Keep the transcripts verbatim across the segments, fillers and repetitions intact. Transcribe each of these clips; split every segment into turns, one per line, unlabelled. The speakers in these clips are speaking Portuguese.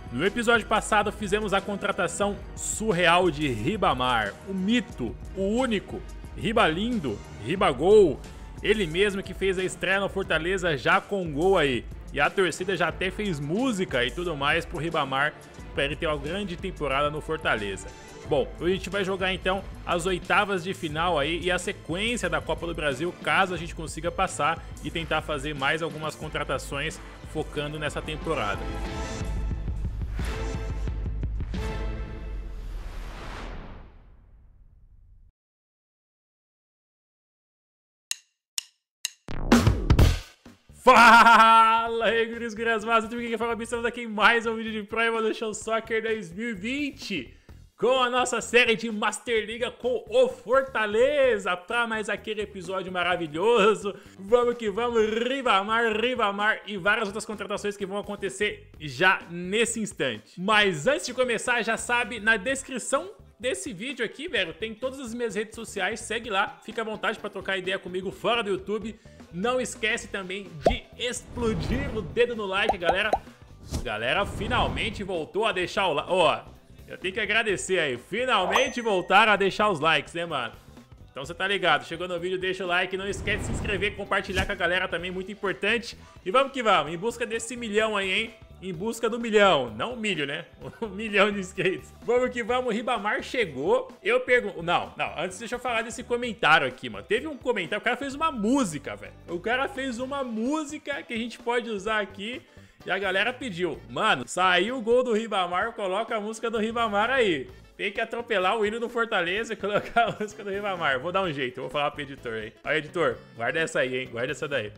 No episódio passado fizemos a contratação surreal de Ribamar, o mito, o único, Ribalindo, Ribagol, ele mesmo que fez a estreia no Fortaleza já com gol aí. E a torcida já até fez música e tudo mais pro Ribamar, para ele ter uma grande temporada no Fortaleza. Bom, hoje a gente vai jogar então as oitavas de final aí e a sequência da Copa do Brasil, caso a gente consiga passar e tentar fazer mais algumas contratações focando nessa temporada. Fala aí, guris, gurias massas, tudo bem? Quem fala, estamos aqui em mais um vídeo de Pro Evolution Soccer dois mil e vinte com a nossa série de Master Liga com o Fortaleza, para mais aquele episódio maravilhoso. Vamos que vamos, Ribamar, Ribamar e várias outras contratações que vão acontecer já nesse instante. Mas antes de começar, já sabe, na descrição desse vídeo aqui, velho, tem todas as minhas redes sociais, segue lá, fica à vontade para trocar ideia comigo fora do YouTube. Não esquece também de explodir o dedo no like, galera. Galera, finalmente voltou a deixar o like. Ó, eu tenho que agradecer aí. Finalmente voltaram a deixar os likes, né, mano? Então você tá ligado. Chegou no vídeo, deixa o like. Não esquece de se inscrever e compartilhar com a galera também, muito importante. E vamos que vamos, em busca desse milhão aí, hein? Em busca do milhão, não milho, né? Um milhão de inscritos. Vamos que vamos, o Ribamar chegou. Eu pergunto... Não, não, antes deixa eu falar desse comentário aqui, mano. Teve um comentário, o cara fez uma música, velho. O cara fez uma música que a gente pode usar aqui e a galera pediu. Mano, saiu o gol do Ribamar, coloca a música do Ribamar aí. Tem que atropelar o hino do Fortaleza e colocar a música do Ribamar. Vou dar um jeito, vou falar pro editor aí. Aí, editor, guarda essa aí, hein? Guarda essa daí.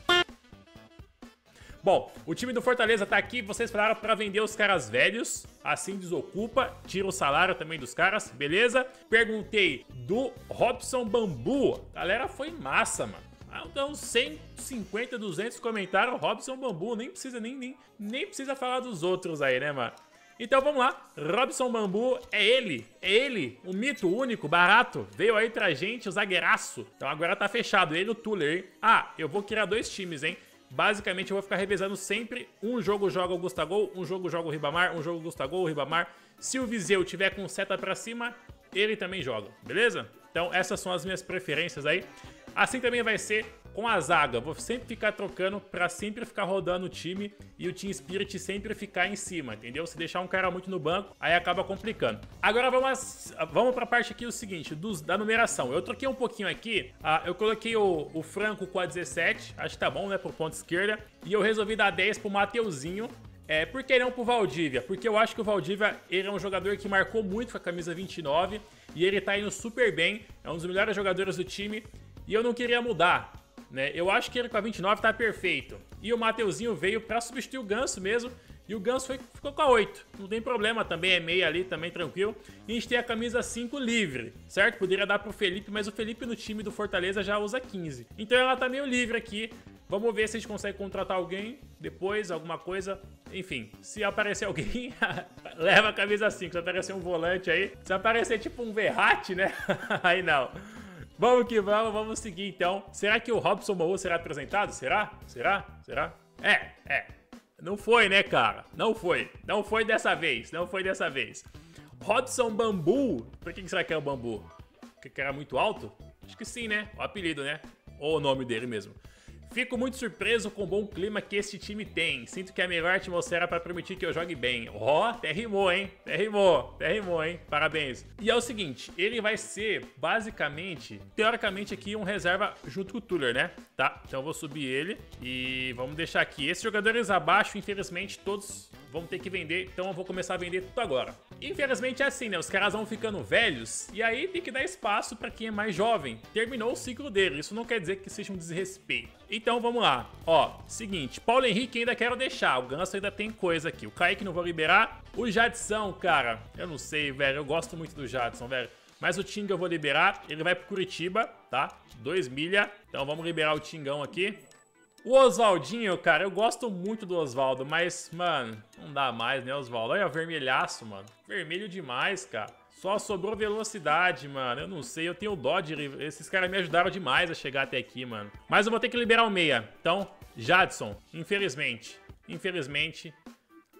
Bom, o time do Fortaleza tá aqui, vocês falaram pra vender os caras velhos, assim desocupa, tira o salário também dos caras, beleza? Perguntei do Robson Bambu, galera, foi massa, mano. Então, cento e cinquenta, duzentos comentaram Robson Bambu, nem precisa, nem, nem, nem precisa falar dos outros aí, né, mano? Então vamos lá, Robson Bambu é ele, é ele, o mito único, barato, veio aí pra gente, o zagueiraço. Então agora tá fechado, ele e o Tuller, hein? Ah, eu vou criar dois times, hein? Basicamente eu vou ficar revezando sempre, um jogo joga o Gustavo, um jogo joga o Ribamar, um jogo Gustavo, o Ribamar. Se o Viseu tiver com seta pra cima, ele também joga, beleza? Então essas são as minhas preferências aí. Assim também vai ser com a zaga, vou sempre ficar trocando pra sempre ficar rodando o time e o Team Spirit sempre ficar em cima, entendeu? Se deixar um cara muito no banco, aí acaba complicando. Agora vamos, vamos pra parte aqui o seguinte, dos, da numeração. Eu troquei um pouquinho aqui, uh, eu coloquei o, o Franco com a dezessete, acho que tá bom, né, pro ponto esquerda, e eu resolvi dar dez pro Mateuzinho. É, por que não pro Valdívia? Porque eu acho que o Valdívia, ele é um jogador que marcou muito com a camisa vinte e nove e ele tá indo super bem, é um dos melhores jogadores do time e eu não queria mudar, né? Eu acho que ele com a vinte e nove tá perfeito. E o Mateuzinho veio pra substituir o Ganso mesmo e o Ganso foi, ficou com a oito. Não tem problema, também é meia ali, também tranquilo. E a gente tem a camisa cinco livre, certo? Poderia dar pro Felipe, mas o Felipe no time do Fortaleza já usa quinze. Então ela tá meio livre aqui. Vamos ver se a gente consegue contratar alguém depois, alguma coisa. Enfim, se aparecer alguém, leva a camisa cinco. Se aparecer um volante aí, se aparecer tipo um Verratti, né? Aí não. Vamos que vamos, vamos seguir então. Será que o Robson Bambu será apresentado? Será? Será? Será? É, é. Não foi, né, cara? Não foi. Não foi dessa vez. Não foi dessa vez. Robson Bambu. Por que será que é o Bambu? Porque era muito alto? Acho que sim, né? O apelido, né? Ou o nome dele mesmo. Fico muito surpreso com o bom clima que este time tem. Sinto que é a melhor atmosfera para permitir que eu jogue bem. Ó, oh, até rimou, hein? Até rimou, até rimou, hein? Parabéns. E é o seguinte, ele vai ser, basicamente, teoricamente aqui, um reserva junto com o Tuller, né? Tá? Então eu vou subir ele e vamos deixar aqui. Esses jogadores abaixo, infelizmente, todos vão ter que vender. Então eu vou começar a vender tudo agora. Infelizmente é assim, né? Os caras vão ficando velhos e aí tem que dar espaço para quem é mais jovem. Terminou o ciclo dele. Isso não quer dizer que seja um desrespeito. Então vamos lá. Ó, seguinte. Paulo Henrique ainda quero deixar. O Ganso ainda tem coisa aqui. O Kaique não vou liberar. O Jadson, cara, eu não sei, velho. Eu gosto muito do Jadson, velho. Mas o Tinga eu vou liberar. Ele vai pro Curitiba, tá? dois milha. Então vamos liberar o Tingão aqui. O Oswaldinho, cara, eu gosto muito do Oswaldo, mas, mano, não dá mais, né, Oswaldo? Olha o vermelhaço, mano. Vermelho demais, cara. Só sobrou velocidade, mano. Eu não sei, eu tenho dó de... Esses caras me ajudaram demais a chegar até aqui, mano. Mas eu vou ter que liberar o meia. Então, Jadson, infelizmente. Infelizmente,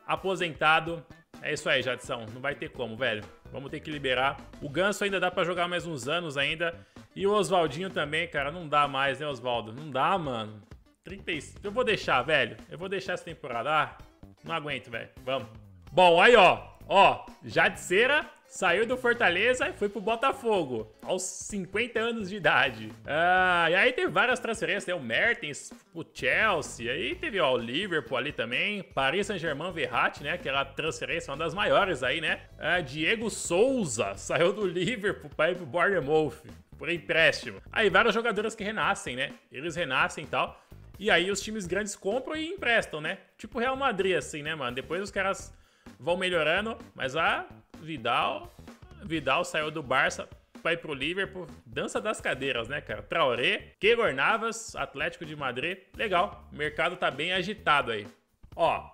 aposentado. É isso aí, Jadson. Não vai ter como, velho. Vamos ter que liberar. O Ganso ainda dá pra jogar mais uns anos ainda. E o Oswaldinho também, cara. Não dá mais, né, Oswaldo? Não dá, mano. trinta e cinco. Eu vou deixar, velho. Eu vou deixar essa temporada. Ah, não aguento, velho. Vamos. Bom, aí, ó. Ó, Jadceira saiu do Fortaleza e foi pro Botafogo, aos cinquenta anos de idade. Ah, e aí teve várias transferências, né? O Mertens, o Chelsea, aí teve, ó, o Liverpool ali também, Paris Saint-Germain, Verratti, né? Aquela transferência, uma das maiores aí, né? Ah, Diego Souza saiu do Liverpool para ir pro Bournemouth, por empréstimo. Aí vários jogadores que renascem, né? Eles renascem e tal. E aí os times grandes compram e emprestam, né? Tipo o Real Madrid, assim, né, mano? Depois os caras vão melhorando, mas a Vidal, Vidal saiu do Barça, vai pro Liverpool, dança das cadeiras, né, cara? Traoré, Keylor Navas, Atlético de Madrid, legal, o mercado tá bem agitado aí. Ó,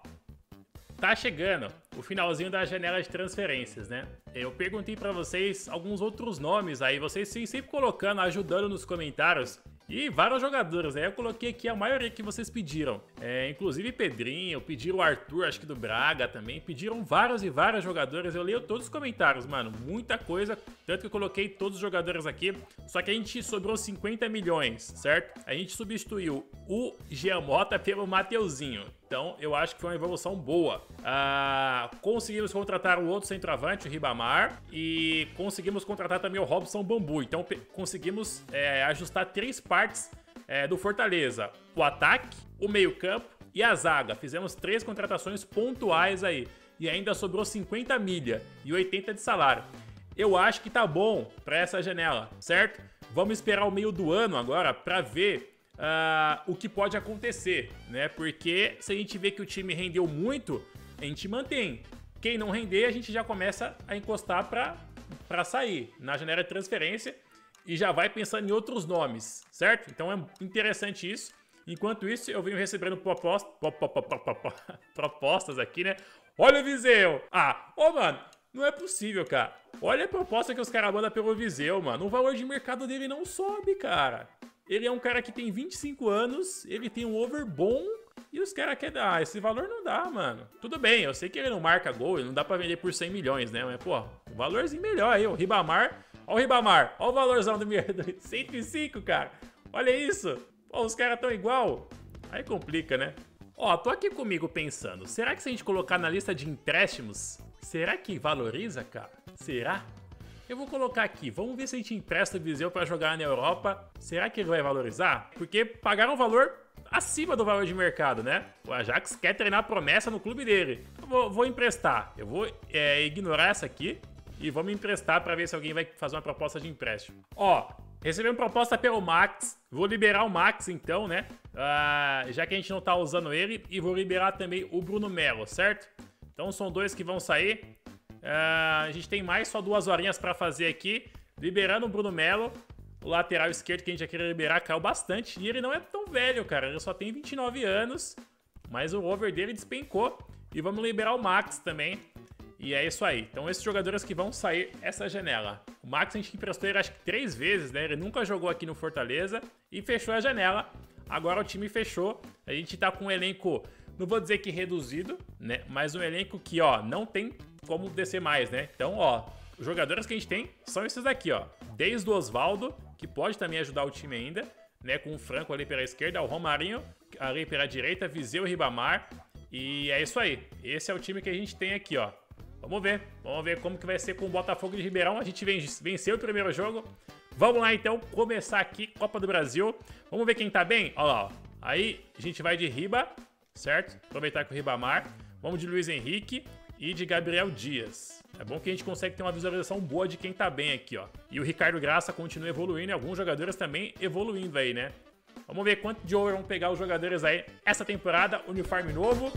tá chegando o finalzinho da janela de transferências, né? Eu perguntei pra vocês alguns outros nomes aí, vocês sim, sempre colocando, ajudando nos comentários. E vários jogadores, né? Eu coloquei aqui a maioria que vocês pediram. É, inclusive Pedrinho, pediram o Arthur, acho que do Braga também. Pediram vários e vários jogadores. Eu leio todos os comentários, mano. Muita coisa. Tanto que eu coloquei todos os jogadores aqui. Só que a gente sobrou cinquenta milhões, certo? A gente substituiu o Giamota pelo Mateuzinho. Então, eu acho que foi uma evolução boa. Ah, conseguimos contratar o outro centroavante, o Ribamar. E conseguimos contratar também o Robson Bambu. Então, conseguimos é, ajustar três partes é, do Fortaleza. O ataque, o meio-campo e a zaga. Fizemos três contratações pontuais aí. E ainda sobrou cinquenta milha e oitenta de salário. Eu acho que tá bom para essa janela, certo? Vamos esperar o meio do ano agora para ver Uh, o que pode acontecer, né? Porque se a gente vê que o time rendeu muito, a gente mantém. Quem não render, a gente já começa a encostar para para sair na janela de transferência e já vai pensando em outros nomes, certo? Então é interessante isso. Enquanto isso, eu venho recebendo proposta, propostas aqui, né? Olha o Viseu! Ah, ô, mano, não é possível, cara. Olha a proposta que os caras mandam pelo Viseu, mano. O valor de mercado dele não sobe, cara. Ele é um cara que tem vinte e cinco anos, ele tem um over bom e os caras querem dar. Ah, esse valor não dá, mano. Tudo bem, eu sei que ele não marca gol, ele não dá pra vender por cem milhões, né? Mas, pô, um valorzinho melhor aí, o Ribamar. Ó o Ribamar, ó o valorzão do cento e cinco, cara. Olha isso. Pô, os caras tão igual. Aí complica, né? Ó, tô aqui comigo pensando, será que se a gente colocar na lista de empréstimos, será que valoriza, cara? Será? Eu vou colocar aqui, vamos ver se a gente empresta o Viseu pra jogar na Europa. Será que ele vai valorizar? Porque pagaram um valor acima do valor de mercado, né? O Ajax quer treinar a promessa no clube dele. Eu vou, vou emprestar, eu vou é, ignorar essa aqui e vou me emprestar pra ver se alguém vai fazer uma proposta de empréstimo. Ó, recebemos proposta pelo Max, vou liberar o Max então, né? Ah, já que a gente não tá usando ele, e vou liberar também o Bruno Melo, certo? Então são dois que vão sair. Uh, a gente tem mais só duas horinhas pra fazer aqui. Liberando o Bruno Melo. O lateral esquerdo que a gente já queria liberar caiu bastante. E ele não é tão velho, cara. Ele só tem vinte e nove anos. Mas o over dele despencou. E vamos liberar o Max também. E é isso aí. Então esses jogadores que vão sair essa janela. O Max a gente emprestou ele acho que três vezes, né? Ele nunca jogou aqui no Fortaleza. E fechou a janela. Agora o time fechou. A gente tá com um elenco, não vou dizer que reduzido, né? Mas um elenco que, ó, não tem como descer mais, né? Então, ó, os jogadores que a gente tem são esses daqui, ó. Desde o Oswaldo, que pode também ajudar o time ainda, né? Com o Franco ali pela esquerda, o Romarinho ali pela direita, Viseu e Ribamar. E é isso aí. Esse é o time que a gente tem aqui, ó. Vamos ver. Vamos ver como que vai ser com o Botafogo de Ribeirão. A gente venceu o primeiro jogo. Vamos lá, então, começar aqui, Copa do Brasil. Vamos ver quem tá bem? Olha lá, ó. Aí, a gente vai de Riba, certo? Aproveitar com o Ribamar. Vamos de Luiz Henrique e de Gabriel Dias. É bom que a gente consegue ter uma visualização boa de quem tá bem aqui, ó. E o Ricardo Graça continua evoluindo e alguns jogadores também evoluindo aí, né? Vamos ver quanto de over vão pegar os jogadores aí essa temporada. Uniforme novo.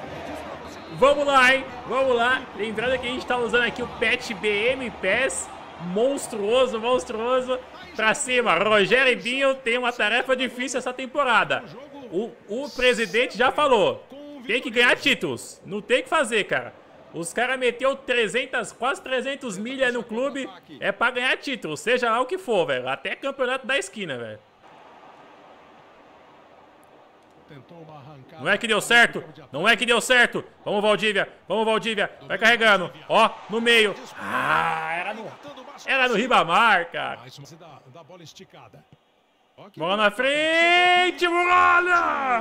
Vamos lá, hein? Vamos lá. Lembrando que a gente tá usando aqui o Patch B M Pass. monstruoso, monstruoso. Pra cima, Rogério Binho tem uma tarefa difícil essa temporada. O, o presidente já falou, tem que ganhar títulos, não tem o que fazer, cara. Os caras meteu trezentas, quase trezentas milhas no clube, é pra ganhar título, seja lá o que for, velho. Até campeonato da esquina, velho. Não é que deu certo, não é que deu certo. Vamos, Valdívia, vamos, Valdívia. Vai carregando, ó, no meio. Ah, era no, era no Ribamar, cara. Bola na frente, Muralha!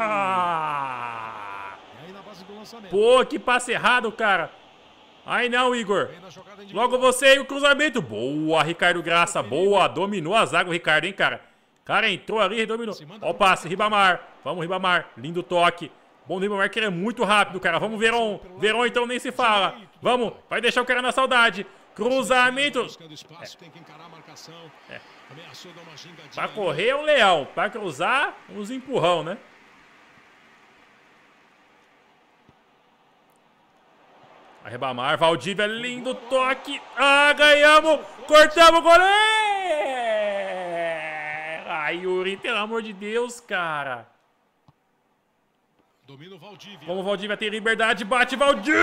Pô, que passe errado, cara. Ai não, Igor. Logo você e o cruzamento. Boa, Ricardo Graça, boa. Dominou a zaga o Ricardo, hein, cara. Cara, entrou ali e dominou. Ó o passe, Ribamar. Vamos, Ribamar. Lindo toque. Bom do Ribamar, que ele é muito rápido, cara. Vamos, Veron. Veron, então, nem se fala. Vamos, vai deixar o cara na saudade. Cruzamento. É. É. Pra correr é um leão. Pra cruzar, uns empurrão, né? A Ribamar, Valdívia, lindo toque. Ah, ganhamos. Cortamos o goleiro. Ai, Yuri, pelo amor de Deus, cara. Domina o Valdívia. Como o Valdívia tem liberdade, bate Valdívia!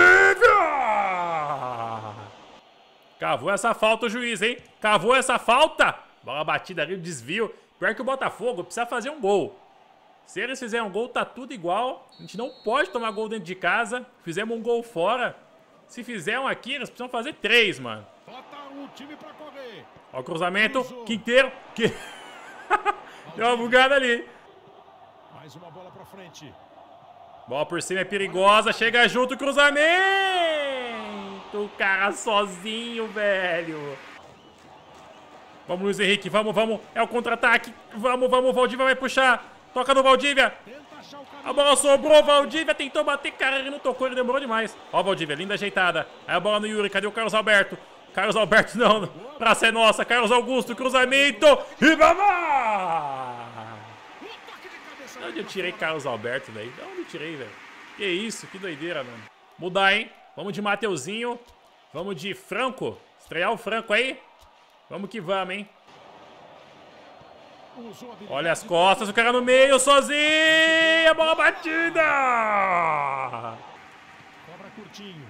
Cavou essa falta o juiz, hein? Cavou essa falta. Bola batida ali, o desvio. Pior que o Botafogo precisa fazer um gol. Se eles fizerem um gol, tá tudo igual. A gente não pode tomar gol dentro de casa. Fizemos um gol fora. Se fizer um aqui, eles precisam fazer três, mano. Ó o cruzamento. Quinteiro. Que... Deu uma bugada ali. Mais uma bola pra frente. Bola por cima é perigosa. Chega junto o cruzamento. O cara sozinho, velho. Vamos, Luiz Henrique. Vamos, vamos. É o contra-ataque. Vamos, vamos. O Valdívia vai puxar. Toca no Valdívia. A bola sobrou. Valdívia tentou bater. Cara, ele não tocou. Ele demorou demais. Ó o Valdívia. Linda ajeitada. Aí a bola no Yuri. Cadê o Carlos Alberto? Carlos Alberto não. Praça é nossa. Carlos Augusto. Cruzamento. Ribamar. De onde eu tirei Carlos Alberto, velho? De onde eu tirei, velho? Que isso? Que doideira, mano. Mudar, hein? Vamos de Mateuzinho. Vamos de Franco. Estrear o Franco aí. Vamos que vamos, hein? Olha as costas, o cara no meio, sozinho. A bola batida. Cobra curtinho.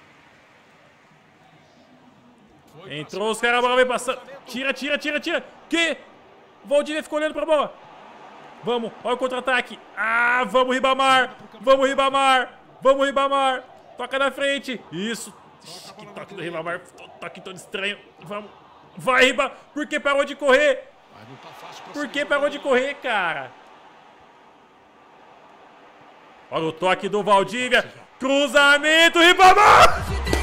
Entrou os caras, a bola veio passando. Tira, tira, tira, tira. Que? O Valdívia ficou olhando pra bola. Vamos, olha o contra-ataque. Ah, vamos, Ribamar. Vamos, Ribamar. Vamos, Ribamar. Toca na frente. Isso. Ixi, que toque do Ribamar. Toque todo estranho. Vamos. Vai, Ribamar. Por que parou de correr? Por que parou de correr, cara? Olha o toque do Valdívia. Cruzamento, Ribamar.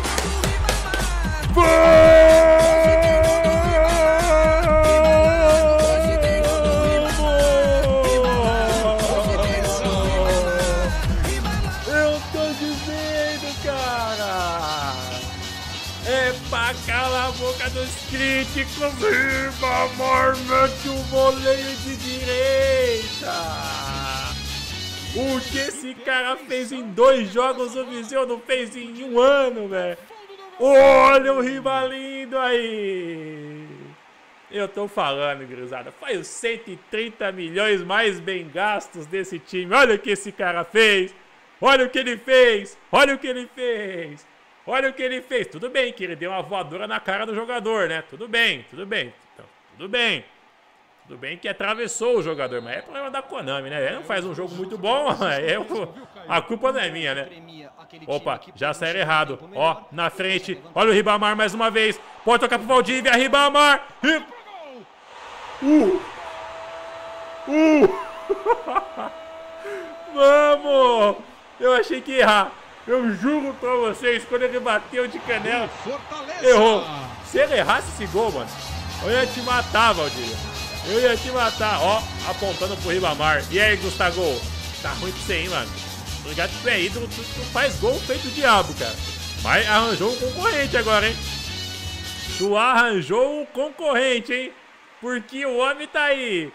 Eu tô dizendo, cara. É pra calar a boca dos críticos. Ribamar mete um voleio de direita. O que esse cara fez em dois jogos, o Viseu não fez em um ano, velho. Olha o Ribalindo aí. Eu tô falando, gurizada. Foi os cento e trinta milhões mais bem gastos desse time. Olha o que esse cara fez. Olha o que ele fez. Olha o que ele fez. Olha o que ele fez. Tudo bem que ele deu uma voadora na cara do jogador, né? Tudo bem, tudo bem. Então, tudo bem. Tudo bem que atravessou o jogador, mas é problema da Konami, né? Ele não faz um jogo muito bom, é eu, a culpa não é minha, né? Opa, já saiu errado. Ó, na frente. Olha o Ribamar mais uma vez. Pode tocar pro Valdívia. Ribamar. Rib... Uh! Uh! Vamos! Eu achei que ia errar. Eu juro pra vocês, quando ele bateu de canela, errou. Se ele errasse esse gol, mano, eu ia te matar, Valdívia. Eu ia te matar. Ó, apontando pro Ribamar. E aí, Gustavo? Tá ruim pra você, hein, mano? Tô ligado que tu é ídolo, tu, tu faz gol feito diabo, cara. Mas arranjou um concorrente agora, hein? Tu arranjou um concorrente, hein? Porque o homem tá aí.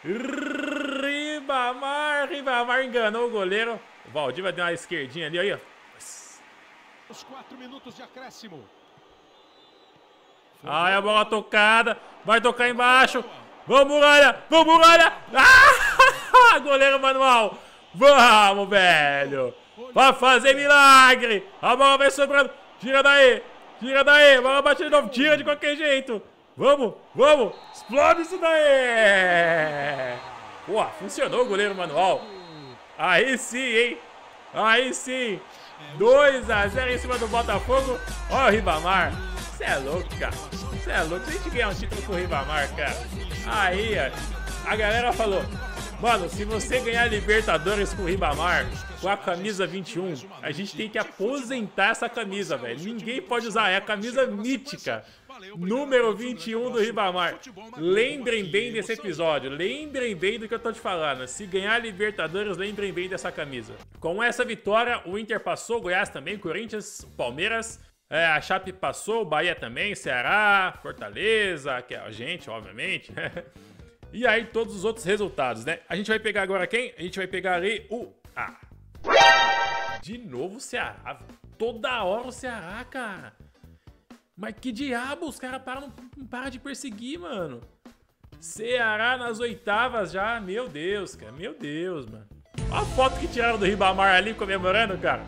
Ribamar, Ribamar enganou o goleiro. O Valdívia deu uma esquerdinha ali, olha.
Os quatro minutos de acréscimo.
Ai, a bola tocada. Vai tocar embaixo. Vamos, Muralha. Vamos, Muralha. Ah! Goleiro manual. Vamos, velho. Vai fazer milagre. A bola vai sobrando. Tira daí. Tira daí. A bola bate de novo. Tira de qualquer jeito. Vamos, vamos. Explode isso daí. Pô, funcionou o goleiro manual. Aí sim, hein. Aí sim. dois a zero em cima do Botafogo. Ó o Ribamar. Você é louco, cara. Você é louco. Se a gente ganhar um título com o Ribamar, cara. Aí, ó, a galera falou: mano, se você ganhar Libertadores com o Ribamar, com a camisa vinte e um, a gente tem que aposentar essa camisa, velho. Ninguém pode usar. É a camisa mítica. Número vinte e um do Ribamar. Lembrem bem desse episódio. Lembrem bem do que eu tô te falando. Se ganhar Libertadores, lembrem bem dessa camisa. Com essa vitória, o Inter passou, Goiás também, Corinthians, Palmeiras. É, a Chape passou, Bahia também, Ceará, Fortaleza, que é a gente, obviamente. E aí todos os outros resultados, né? A gente vai pegar agora quem? A gente vai pegar ali o... Ah. De novo o Ceará, velho. Toda hora o Ceará, cara. Mas que diabo, os caras param, não param de perseguir, mano. Ceará nas oitavas já, meu Deus, cara, meu Deus, mano. Olha a foto que tiraram do Ribamar ali comemorando, cara.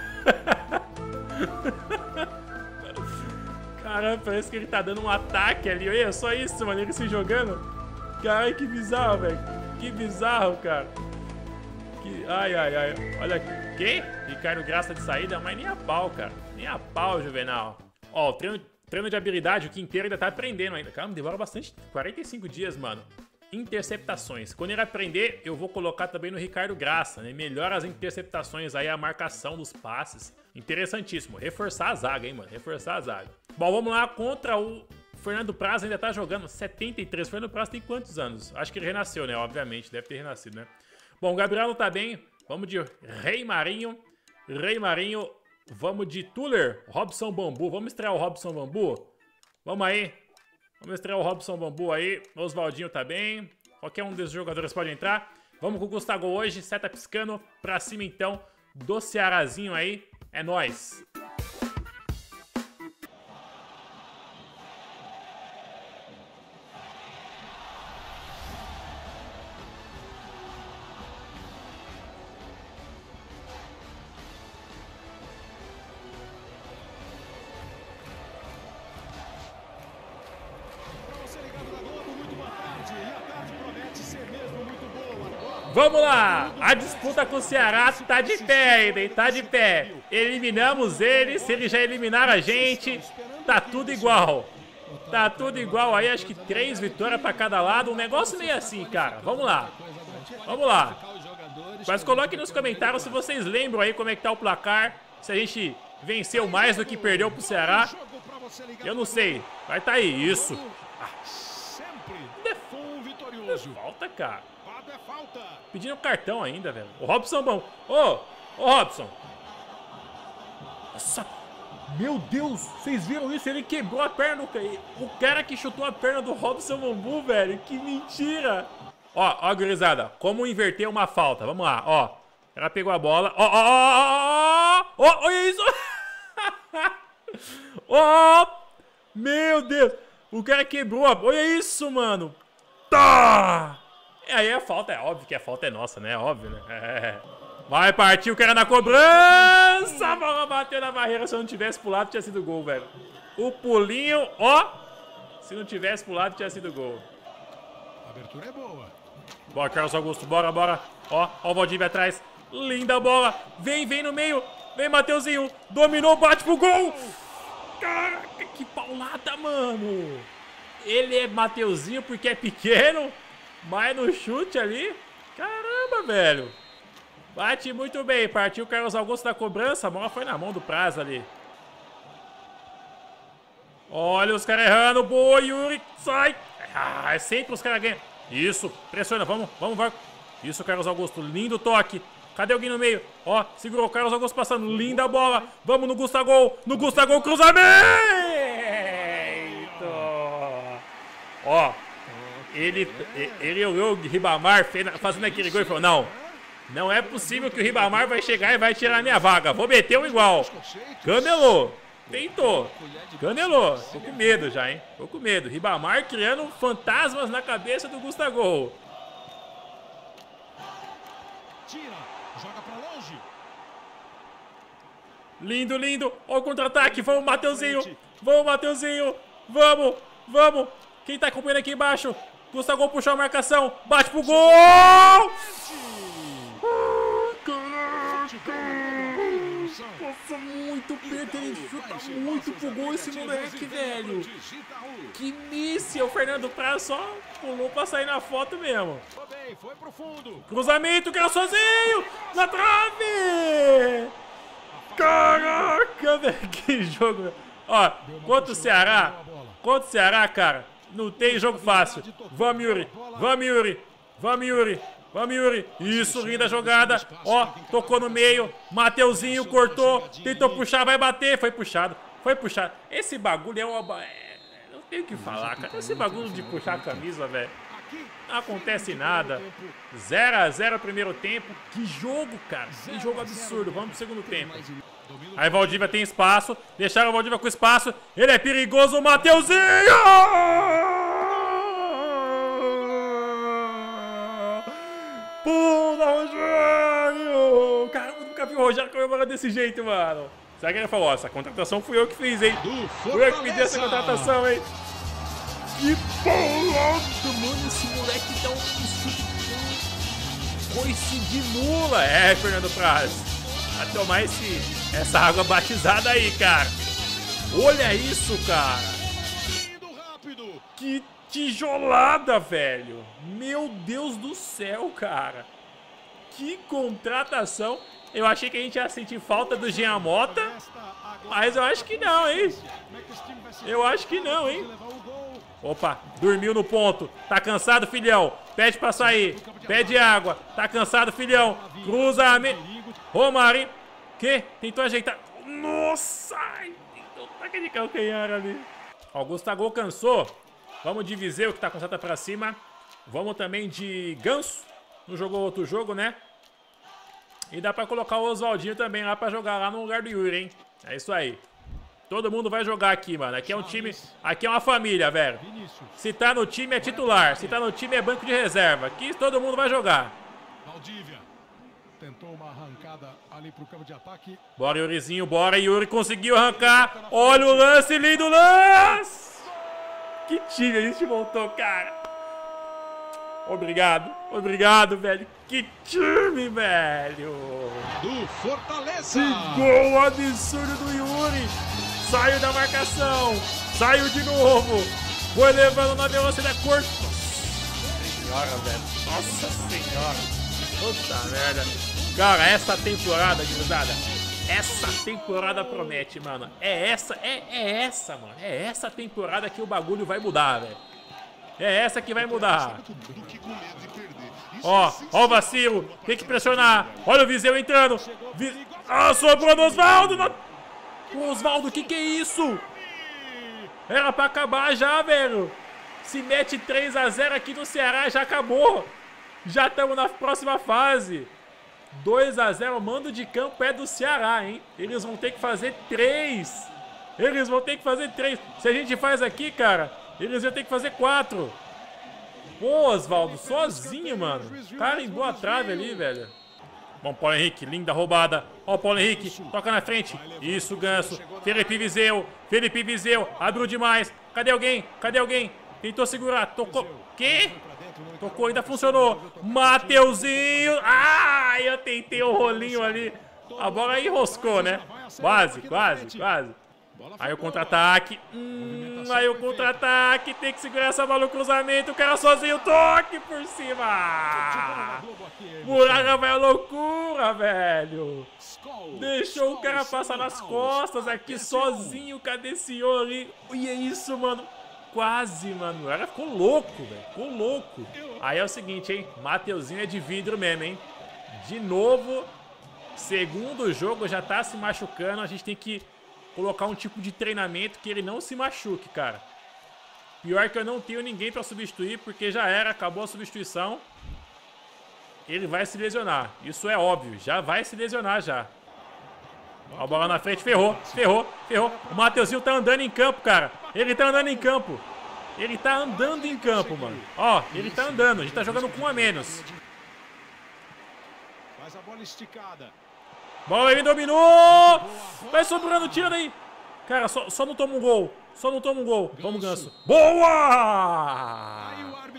Caramba, parece que ele tá dando um ataque ali. Olha só isso, mano, ele se jogando. Caralho, que bizarro, velho. Que bizarro, cara. Que... Ai, ai, ai. Olha aqui. Que? Ricardo Graça de saída, mas nem a pau, cara. Nem a pau, Juvenal. Ó, o treino, treino de habilidade, o Quinteiro ainda tá aprendendo ainda. Cara, me demora bastante. quarenta e cinco dias, mano. Interceptações. Quando ele aprender, eu vou colocar também no Ricardo Graça, né? Melhora as interceptações aí, a marcação dos passes. Interessantíssimo. Reforçar a zaga, hein, mano? Reforçar a zaga. Bom, vamos lá contra o Fernando Praz, ainda tá jogando. setenta e três. O Fernando Praz tem quantos anos? Acho que ele renasceu, né? Obviamente, deve ter renascido, né? Bom, o Gabriel não tá bem. Vamos de Rei Marinho. Rei Marinho. Vamos de Tuller. Robson Bambu. Vamos estrear o Robson Bambu? Vamos aí. Vamos estrear o Robson Bambu aí. Oswaldinho tá bem. Qualquer um desses jogadores pode entrar. Vamos com o Gustavo hoje. Seta piscando. Pra cima, então, do Cearazinho aí. É nóis. Vamos lá! A disputa com o Ceará tá de pé ainda, hein? Tá de pé. Eliminamos eles, se eles já eliminaram a gente, tá tudo igual. Tá tudo igual aí, acho que três vitórias pra cada lado. Um negócio meio assim, cara. Vamos lá. Vamos lá. Mas coloquem nos comentários se vocês lembram aí como é que tá o placar. Se a gente venceu mais do que perdeu pro Ceará. Eu não sei. Vai tá aí, isso. Ah. Falta, cara. Pedindo cartão ainda, velho. O Robson bom. Ô, ô Robson. Nossa. Meu Deus, vocês viram isso? Ele quebrou a perna do... O cara que chutou a perna do Robson Bambu, velho. Que mentira. Ó, ó, gurizada. Como inverter uma falta. Vamos lá, ó. Ela pegou a bola. Ó, ó, ó, ó, ó. Olha isso. Ó. Meu Deus. O cara quebrou a... Olha isso, mano. Tá. E aí a falta, é óbvio que a falta é nossa, né? Óbvio, né? É. Vai partir o cara na cobrança. A bola bateu na barreira. Se eu não tivesse pulado, tinha sido gol, velho. O pulinho, ó. Se não tivesse pulado, tinha sido gol.
A abertura é boa.
Bora, Carlos Augusto. Bora, bora. Ó, ó o Valdívia atrás. Linda bola. Vem, vem no meio. Vem, Mateuzinho. Dominou, bate pro gol. Caraca, que paulada, mano. Ele é Mateuzinho porque é pequeno. Mas no chute ali, caramba, velho. Bate muito bem. Partiu o Carlos Augusto da cobrança. A bola foi na mão do Praz ali. Olha os caras errando. Boa, Yuri. Sai. Ah, é sempre os caras ganham. Isso. Pressiona. Vamos, vamos, vai. Isso, Carlos Augusto. Lindo toque. Cadê alguém no meio? Ó, segurou o Carlos Augusto passando. Linda bola. Vamos no Gustavo. No Gustavo, cruzamento. Ó. Ele, ele olhou o Ribamar fazendo aquele gol e falou: não, não é possível que o Ribamar vai chegar e vai tirar a minha vaga. Vou meter um igual. Camelô. Tentou. Canelou. Tô com medo já, hein? Tô com medo. Ribamar criando fantasmas na cabeça do Gustavo.
Tira, joga pra longe.
Lindo, lindo. Olha o contra-ataque. Vamos, Mateuzinho. Vamos, Mateuzinho. Vamos, vamos. Quem tá acompanhando aqui embaixo? Gustavo puxou a marcação. Bate pro gol. Ah, nossa, muito perto. Ele chuta muito pro gol esse moleque, velho. Que míssil. O Fernando Praz só pulou pra sair na foto mesmo. Cruzamento, que era sozinho. Na trave. Caraca, velho. Que jogo, velho. Ó, contra o Ceará. Contra o Ceará, cara. Não tem jogo fácil. Vamos, Yuri. Vamos, Yuri. Vamos, Yuri. Vamos, Yuri. Isso, linda jogada. Ó, tocou no meio. Mateuzinho cortou. Tentou puxar, vai bater. Foi puxado. Foi puxado. Esse bagulho é uma... É... Não tenho o que falar, cara. Esse bagulho de puxar a camisa, velho. Não acontece nada. zero a zero primeiro tempo. Que jogo, cara. Que jogo absurdo. Vamos pro segundo tempo. Aí Valdívia tem espaço. Deixaram o Valdívia com espaço. Ele é perigoso, o Mateuzinho! Pula, Rogério! Caramba, nunca vi o Rogério comemorando desse jeito, mano. Será que ele falou, ó, essa contratação fui eu que fiz, hein? Fui eu que pedi essa contratação, hein? Que bolado, mano. Esse moleque dá um coice de mula. É, Fernando Praz. Vai tomar esse, essa água batizada aí, cara. Olha isso, cara. Que tijolada, velho. Meu Deus do céu, cara. Que contratação. Eu achei que a gente ia sentir falta do Jean Mota, mas eu acho que não, hein. Eu acho que não, hein. Opa, dormiu no ponto. Tá cansado, filhão? Pede pra sair. Pede água. Tá cansado, filhão? Cruzamento. Romarinho. Que? Tentou ajeitar. Nossa! Tentou taca de calcanhar ali. Ó, o Gustavo cansou. Vamos de Viseu, que tá com seta pra cima. Vamos também de Ganso. Não jogou outro jogo, né? E dá pra colocar o Oswaldinho também lá pra jogar lá no lugar do Yuri, hein? É isso aí. Todo mundo vai jogar aqui, mano. Aqui é um time... Aqui é uma família, velho. Se tá no time é titular. Se tá no time é banco de reserva. Aqui todo mundo vai jogar.
Valdívia tentou uma arrancada ali pro campo de ataque.
Bora, Yurizinho. Bora, Yuri. Conseguiu arrancar. Olha o lance, lindo lance. Que time a gente voltou, cara. Obrigado. Obrigado, velho. Que time, velho.
Do Fortaleza.
Que gol absurdo do Yuri. Saiu da marcação. Saiu de novo. Foi levando na velocidade. Corta. Senhora, velho. Nossa senhora. Puta merda. Cara, essa temporada, gurizada. Essa temporada promete, mano. É essa, é, é essa, mano. É essa temporada que o bagulho vai mudar, velho. É essa que vai mudar. Ó, ó o vacilo. Tem que pressionar. Olha o Viseu entrando. Vi... Ah, sobrou no Osvaldo. No... Osvaldo, que que é isso? Era pra acabar já, velho. Se mete três a zero aqui no Ceará, já acabou. Já estamos na próxima fase. dois a zero, mando de campo é do Ceará, hein? Eles vão ter que fazer três. Eles vão ter que fazer três. Se a gente faz aqui, cara, eles vão ter que fazer quatro. Pô, Osvaldo, sozinho, mano. Cara em boa trave ali, velho. Bom, Paulo Henrique, linda roubada. Ó o Paulo Henrique, toca na frente. Isso, Ganso. Felipe Viseu. Felipe Viseu, abriu demais. Cadê alguém? Cadê alguém? Tentou segurar, tocou. Quê? Tocou, ainda funcionou. Mateuzinho. Ah, eu tentei o rolinho ali. A bola enroscou, né? Quase, quase, quase. Aí o contra-ataque. Hum, aí o contra-ataque. Tem que segurar essa bola no cruzamento. O cara sozinho. Toque por cima. Muralha vai à loucura, velho. Deixou o cara passar nas costas aqui sozinho. Cadê esse senhor ali? E é isso, mano. Quase, mano. O cara ficou louco, velho. Ficou louco. Aí é o seguinte, hein? Mateuzinho é de vidro mesmo, hein? De novo. Segundo jogo, já tá se machucando. A gente tem que colocar um tipo de treinamento que ele não se machuque, cara. Pior que eu não tenho ninguém pra substituir, porque já era, acabou a substituição. Ele vai se lesionar. Isso é óbvio. Já vai se lesionar, já. Ó a bola na frente, ferrou, ferrou, ferrou. O Mateuzinho tá andando em campo, cara. Ele tá andando em campo. Ele tá andando em campo, mano. Ó, ele tá andando. A gente tá jogando com um a menos.
Faz a bola esticada.
Bola, ele dominou. Vai sobrando, tira daí. Cara, só, só não toma um gol. Só não toma um gol. Vamos, Ganso. Boa!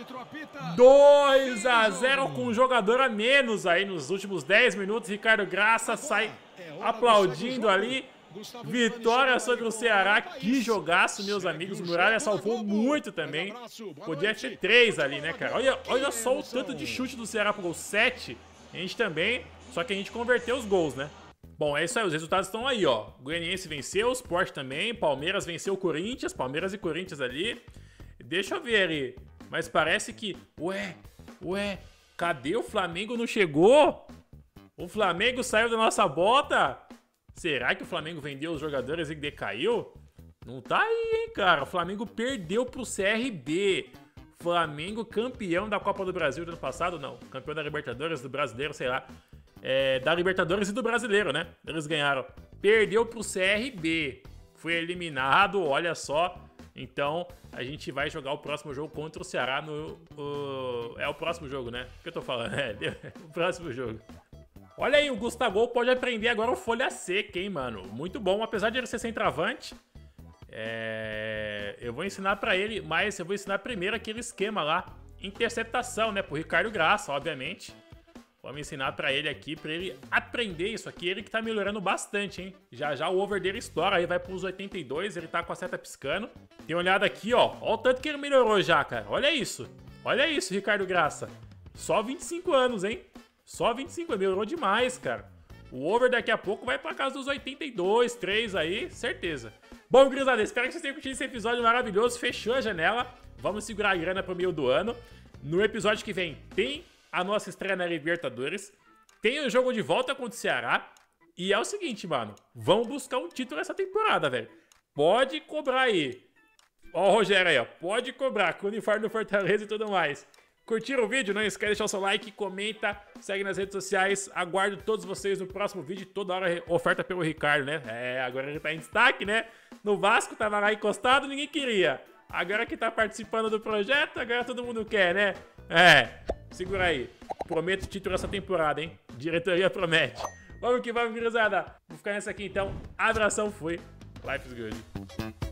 dois a zero com um jogador a menos aí nos últimos dez minutos. Ricardo Graça sai aplaudindo ali. Vitória sobre o Ceará. Que jogaço, meus amigos. O Muralha salvou muito também. Podia ter três ali, né, cara? Olha, olha só o tanto de chute do Ceará pro gol. sete. A gente também. Só que a gente converteu os gols, né? Bom, é isso aí. Os resultados estão aí, ó. Goianiense venceu, o Sport também. Palmeiras venceu o Corinthians. Palmeiras e Corinthians ali. Deixa eu ver ali. Mas parece que... Ué, ué, cadê o Flamengo? Não chegou? O Flamengo saiu da nossa bota? Será que o Flamengo vendeu os jogadores e decaiu? Não tá aí, hein, cara. O Flamengo perdeu pro C R B. Flamengo campeão da Copa do Brasil do ano passado, não. Campeão da Libertadores, do Brasileiro, sei lá. É, da Libertadores e do Brasileiro, né? Eles ganharam. Perdeu pro C R B. Foi eliminado, olha só. Então, a gente vai jogar o próximo jogo contra o Ceará no... O... É o próximo jogo, né? O que eu tô falando? É, o próximo jogo. Olha aí, o Gustavo pode aprender agora o folha seca, hein, mano? Muito bom, apesar de ele ser centroavante. É... Eu vou ensinar pra ele, mas eu vou ensinar primeiro aquele esquema lá. Interceptação, né? Pro Ricardo Graça, obviamente. Vamos ensinar pra ele aqui, pra ele aprender isso aqui. Ele que tá melhorando bastante, hein? Já já o over dele estoura, aí vai pros oitenta e dois, ele tá com a seta piscando. Tem uma olhada aqui, ó. Olha o tanto que ele melhorou já, cara. Olha isso. Olha isso, Ricardo Graça. Só vinte e cinco anos, hein? Só vinte e cinco, melhorou demais, cara. O over daqui a pouco vai pra casa dos oitenta e dois, três aí, certeza. Bom, gurizada, espero que vocês tenham curtido esse episódio maravilhoso. Fechou a janela. Vamos segurar a grana pro meio do ano. No episódio que vem tem a nossa estreia na Libertadores. Tem o jogo de volta contra o Ceará. E é o seguinte, mano. Vamos buscar um título essa temporada, velho. Pode cobrar aí. Ó o Rogério aí, ó. Pode cobrar com o uniforme do Fortaleza e tudo mais. Curtiram o vídeo? Não esquece de deixar o seu like, comenta, segue nas redes sociais. Aguardo todos vocês no próximo vídeo. Toda hora oferta pelo Ricardo, né? É, agora ele tá em destaque, né? No Vasco tava lá encostado, ninguém queria. Agora que tá participando do projeto, agora todo mundo quer, né? É, segura aí. Prometo título essa temporada, hein? Diretoria promete. Vamos que vamos, gurizada. Vou ficar nessa aqui então. Abração, fui. Life is good.